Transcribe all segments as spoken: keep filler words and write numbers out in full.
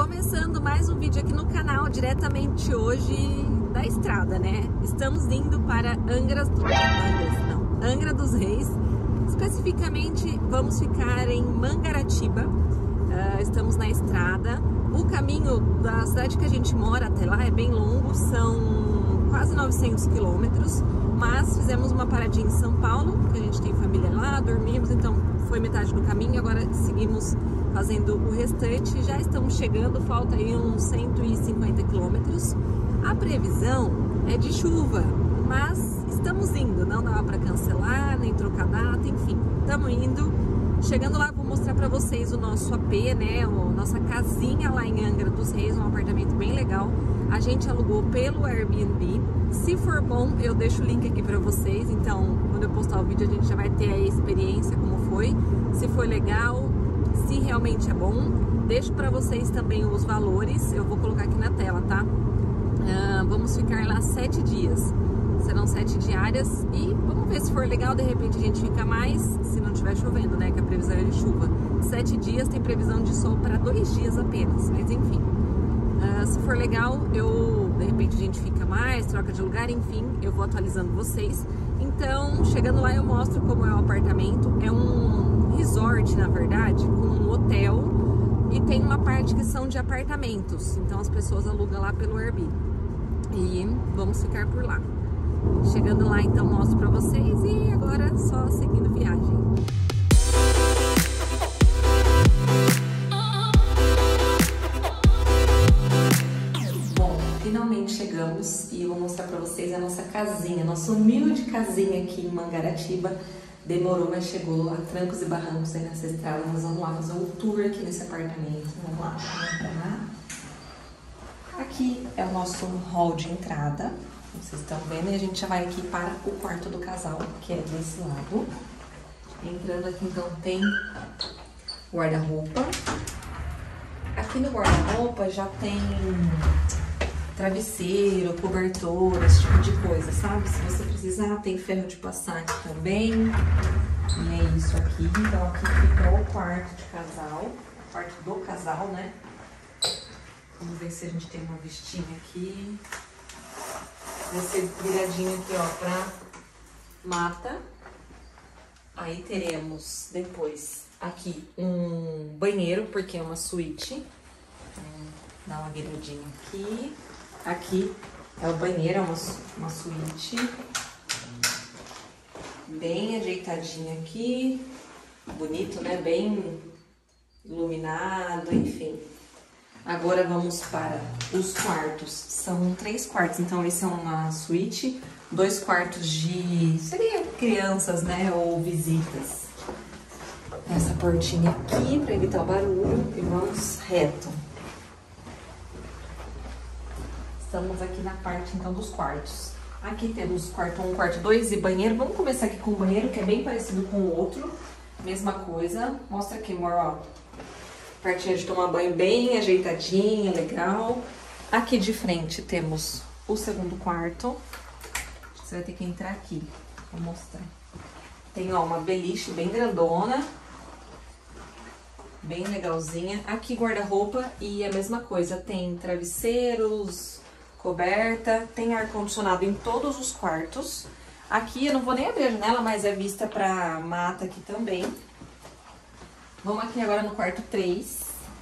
Começando mais um vídeo aqui no canal, diretamente hoje da estrada, né? Estamos indo para Angra, do... Angra, não, Angra dos Reis. Especificamente, vamos ficar em Mangaratiba. Uh, estamos na estrada. O caminho da cidade que a gente mora até lá é bem longo, são quase novecentos quilômetros. Mas fizemos uma paradinha em São Paulo, que a gente tem família lá, dormimos, então foi metade do caminho. Agora seguimos fazendo o restante, já estamos chegando, falta aí uns cento e cinquenta quilômetros. A previsão é de chuva, mas estamos indo, não dá para cancelar, nem trocar data, enfim, estamos indo. Chegando lá, vou mostrar para vocês o nosso A P, né, a nossa casinha lá em Angra dos Reis, um apartamento bem legal. A gente alugou pelo Airbnb. Se for bom, eu deixo o link aqui para vocês, então quando eu postar o vídeo a gente já vai ter a experiência, como foi, se foi legal, se realmente é bom. Deixo para vocês também os valores, eu vou colocar aqui na tela, tá? Uh, vamos ficar lá sete dias, serão sete diárias e vamos ver se for legal, de repente a gente fica mais, se não estiver chovendo, né, que a previsão é de chuva. Sete dias tem previsão de sol para dois dias apenas, mas enfim. Uh, se for legal, eu, de repente a gente fica mais, troca de lugar, enfim, eu vou atualizando vocês. Então, chegando lá eu mostro como é o apartamento. É um resort, na verdade, com um hotel, e tem uma parte que são de apartamentos, então as pessoas alugam lá pelo Airbnb e vamos ficar por lá. Chegando lá então mostro pra vocês e agora só seguindo viagem. Bom, finalmente chegamos e eu vou mostrar pra vocês a nossa casinha, nossa humilde casinha aqui em Mangaratiba. Demorou, mas chegou a trancos e barrancos aí nessa estrada. Nós vamos lá fazer um tour aqui nesse apartamento. Vamos lá, vamos pra lá. Aqui é o nosso hall de entrada, vocês estão vendo, e a gente já vai aqui para o quarto do casal, que é desse lado. Entrando aqui, então, tem guarda-roupa. Aqui no guarda-roupa já tem travesseiro, cobertor, esse tipo de coisa, sabe? Se você precisar, tem ferro de passar aqui também. E é isso aqui. Então aqui fica o quarto de casal, o quarto do casal, né? Vamos ver se a gente tem uma vestinha aqui. Vai ser viradinho aqui, ó, pra mata. Aí teremos depois aqui um banheiro, porque é uma suíte. Vamos dar uma viradinha aqui. Aqui é o banheiro, é uma, uma suíte, bem ajeitadinha aqui, bonito, né? Bem iluminado, enfim. Agora vamos para os quartos. São três quartos, então esse é uma suíte, dois quartos de, seria crianças, né? Ou visitas. Essa portinha aqui para evitar o barulho e vamos reto. Estamos aqui na parte, então, dos quartos. Aqui temos quarto um, quarto dois e banheiro. Vamos começar aqui com o banheiro, que é bem parecido com o outro. Mesma coisa. Mostra aqui, amor, ó. Partinha de tomar banho bem ajeitadinha, legal. Aqui de frente temos o segundo quarto. Você vai ter que entrar aqui. Vou mostrar. Tem, ó, uma beliche bem grandona. Bem legalzinha. Aqui guarda-roupa e a mesma coisa. Tem travesseiros, coberta, tem ar-condicionado em todos os quartos. Aqui eu não vou nem abrir a janela, mas é vista pra mata aqui também. Vamos aqui agora no quarto três.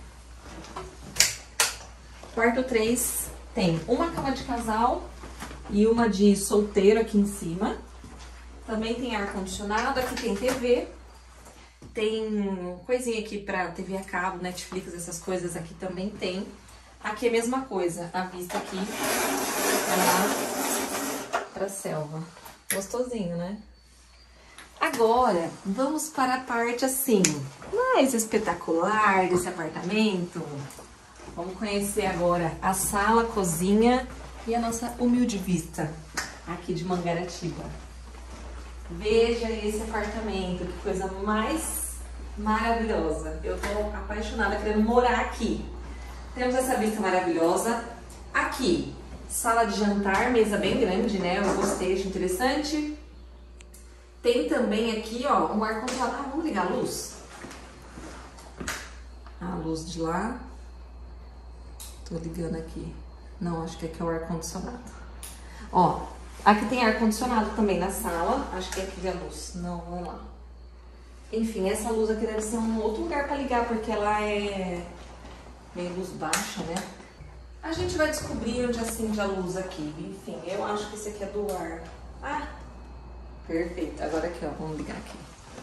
Quarto três tem uma cama de casal e uma de solteiro aqui em cima. Também tem ar-condicionado, aqui tem T V. Tem coisinha aqui pra T V a cabo, Netflix, essas coisas aqui também tem. Aqui é a mesma coisa, a vista aqui é lá pra selva. Gostosinho, né? Agora, vamos para a parte assim, mais espetacular desse apartamento. Vamos conhecer agora a sala, a cozinha e a nossa humilde vista aqui de Mangaratiba. Veja esse apartamento, que coisa mais maravilhosa. Eu tô apaixonada, querendo morar aqui. Temos essa vista maravilhosa. Aqui, sala de jantar, mesa bem grande, né? Eu gostei, achei interessante. Tem também aqui, ó, um ar-condicionado. Ah, vamos ligar a luz? A luz de lá. Tô ligando aqui. Não, acho que aqui é o ar-condicionado. Ó, aqui tem ar-condicionado também na sala. Acho que aqui vê a luz. Não, vamos lá. Enfim, essa luz aqui deve ser um outro lugar pra ligar, porque ela é meio luz baixa, né? A gente vai descobrir onde acende a luz aqui. Enfim, eu acho que esse aqui é do ar. Ah, perfeito. Agora aqui, ó, vamos ligar aqui.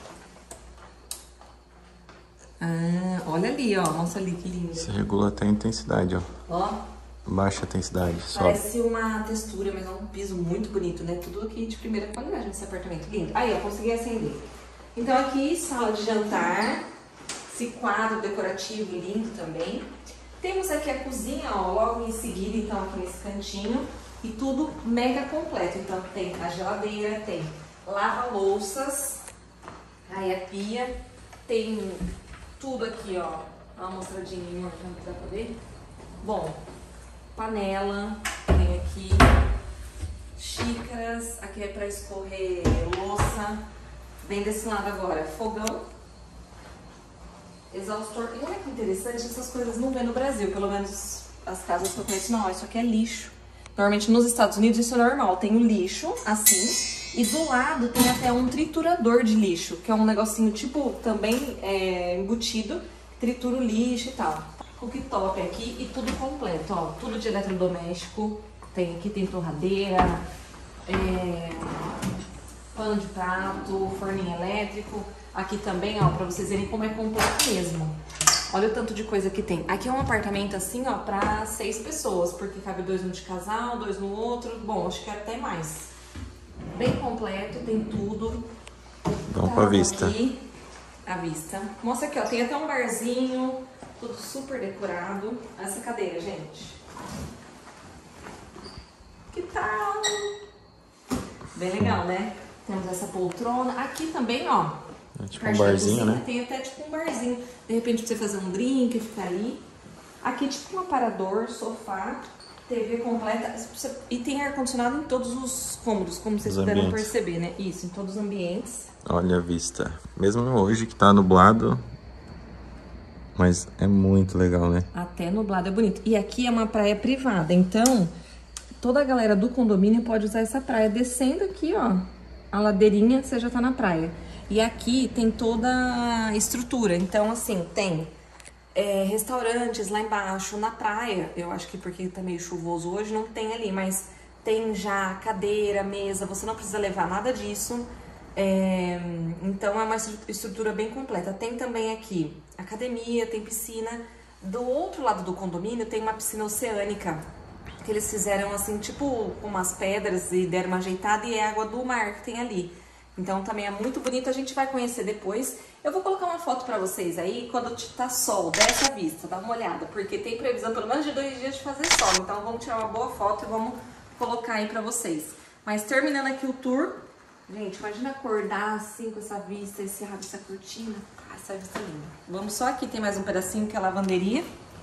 Ah, olha ali, ó. Mostra ali que lindo. Você regula até a intensidade, ó. Ó. Baixa a intensidade, sobe. Parece uma textura, mas é um piso muito bonito, né? Tudo aqui de primeira qualidade nesse apartamento. Lindo. Aí, ó, consegui acender. Então aqui, sala de jantar. Esse quadro decorativo lindo também. Temos aqui a cozinha, ó, logo em seguida, então, aqui nesse cantinho. E tudo mega completo. Então tem a geladeira, tem lava-louças. Aí a pia. Tem tudo aqui, ó. Dá uma mostradinha, ó, não dá pra ver? Bom, panela, tem aqui xícaras, aqui é para escorrer louça. Vem desse lado agora, fogão, exaustor. E olha que interessante, essas coisas não vê no Brasil, pelo menos as casas que eu conheço, não, isso aqui é lixo. Normalmente nos Estados Unidos isso é normal, tem o lixo, assim, e do lado tem até um triturador de lixo, que é um negocinho tipo, também é, embutido, tritura o lixo e tal. Cooktop aqui e tudo completo, ó, tudo de eletrodoméstico, tem aqui tem torradeira, é, pano de prato, forninho elétrico, aqui também, ó, pra vocês verem como é completo mesmo. Olha o tanto de coisa que tem. Aqui é um apartamento assim, ó, pra seis pessoas, porque cabe dois no de casal, dois no outro, bom, acho que até mais. Bem completo, tem tudo. Vamos pra vista. Aqui, a vista. Mostra aqui, ó, tem até um barzinho. Tudo super decorado. Essa cadeira, gente. Que tal? Bem legal, né? Temos essa poltrona. Aqui também, ó. É tipo um barzinho, né? Tem até tipo um barzinho. De repente, pra você fazer um drink, ficar ali. Aqui, tipo um aparador, sofá, T V completa. E tem ar-condicionado em todos os cômodos, como vocês puderam perceber, né? Isso, em todos os ambientes. Olha a vista. Mesmo hoje que tá nublado... Mas é muito legal, né? Até nublado é bonito. E aqui é uma praia privada, então toda a galera do condomínio pode usar essa praia. Descendo aqui, ó, a ladeirinha, você já tá na praia. E aqui tem toda a estrutura. Então, assim, tem é, restaurantes lá embaixo, na praia. Eu acho que porque tá meio chuvoso hoje, não tem ali. Mas tem já cadeira, mesa, você não precisa levar nada disso. É, então é uma estrutura bem completa. Tem também aqui academia, tem piscina. Do outro lado do condomínio tem uma piscina oceânica, que eles fizeram assim, tipo com umas pedras e deram uma ajeitada, e é água do mar que tem ali. Então também é muito bonito, a gente vai conhecer depois. Eu vou colocar uma foto pra vocês aí, quando tá sol, dessa vista, dá uma olhada, porque tem previsão pelo menos de dois dias de fazer sol. Então vamos tirar uma boa foto e vamos colocar aí pra vocês. Mas terminando aqui o tour, gente, imagina acordar assim com essa vista, esse ar, essa cortina. Ah, essa vista é linda. Vamos só aqui, tem mais um pedacinho que é a lavanderia.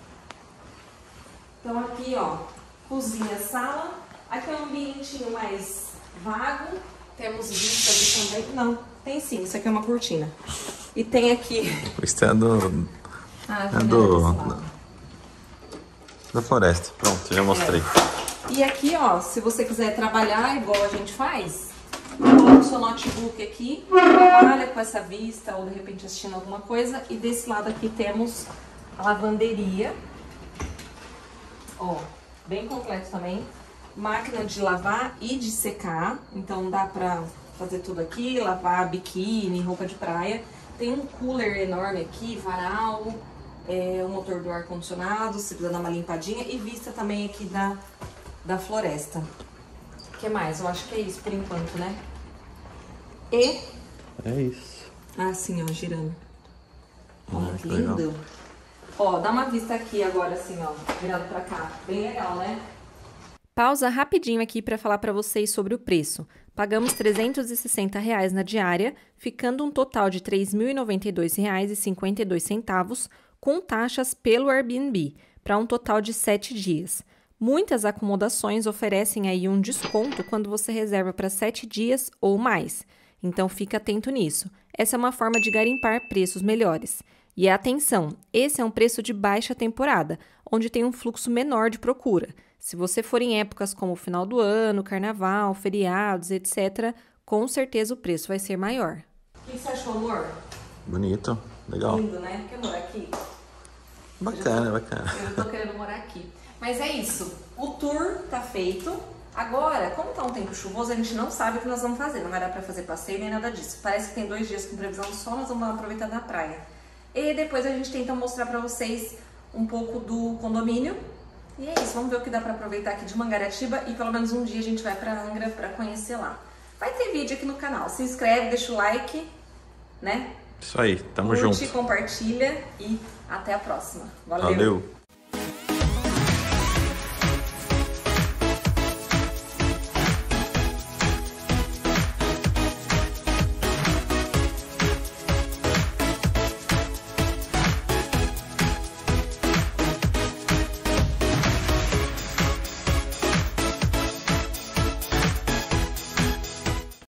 Então aqui, ó, cozinha, sala. Aqui é um ambientinho mais vago. Temos vistas também. Não, tem sim, isso aqui é uma cortina. E tem aqui... Isso é do... Ah, é do... Da, da floresta. Pronto, já mostrei. É. E aqui, ó, se você quiser trabalhar igual a gente faz... Coloca o seu notebook aqui, trabalha com essa vista ou de repente assistindo alguma coisa. E desse lado aqui temos a lavanderia. Ó, bem completo também. Máquina de lavar e de secar. Então dá pra fazer tudo aqui, lavar biquíni, roupa de praia. Tem um cooler enorme aqui, varal, é, o motor do ar-condicionado, se precisa dar uma limpadinha. E vista também aqui da, da floresta. O que mais? Eu acho que é isso por enquanto, né? E... é isso. Ah, sim, ó, girando. Ó, Ah, que legal. lindo. Ó, dá uma vista aqui agora, assim, ó, virado pra cá. Bem legal, né? Pausa rapidinho aqui para falar para vocês sobre o preço. Pagamos trezentos e sessenta reais na diária, ficando um total de três mil e noventa e dois reais e cinquenta e dois centavos, com taxas pelo Airbnb, para um total de sete dias. Muitas acomodações oferecem aí um desconto quando você reserva para sete dias ou mais. Então, fica atento nisso. Essa é uma forma de garimpar preços melhores. E atenção, esse é um preço de baixa temporada, onde tem um fluxo menor de procura. Se você for em épocas como o final do ano, carnaval, feriados, etcétera, com certeza o preço vai ser maior. O que você achou, amor? Bonito, legal. Lindo, né? Quer morar aqui? Bacana, eu tô, bacana. Eu tô querendo morar aqui. Mas é isso, o tour tá feito. Agora, como tá um tempo chuvoso, a gente não sabe o que nós vamos fazer. Não vai dar pra fazer passeio nem nada disso. Parece que tem dois dias com previsão de sol, nós vamos aproveitar da praia. E depois a gente tenta mostrar pra vocês um pouco do condomínio. E é isso, vamos ver o que dá pra aproveitar aqui de Mangaratiba. E pelo menos um dia a gente vai pra Angra pra conhecer lá. Vai ter vídeo aqui no canal. Se inscreve, deixa o like, né? Isso aí, tamo Curte, junto. compartilha e até a próxima. Valeu! Valeu.